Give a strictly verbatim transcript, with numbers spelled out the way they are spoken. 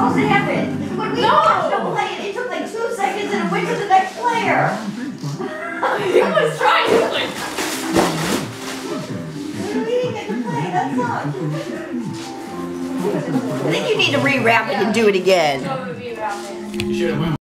supposed to happen. When we No. watched him play it, it took like two seconds and it went to the next player. He was trying to like. We didn't get to play, that sucked. I think you need to rewrap it and do it again. So it would be around there. You should have won.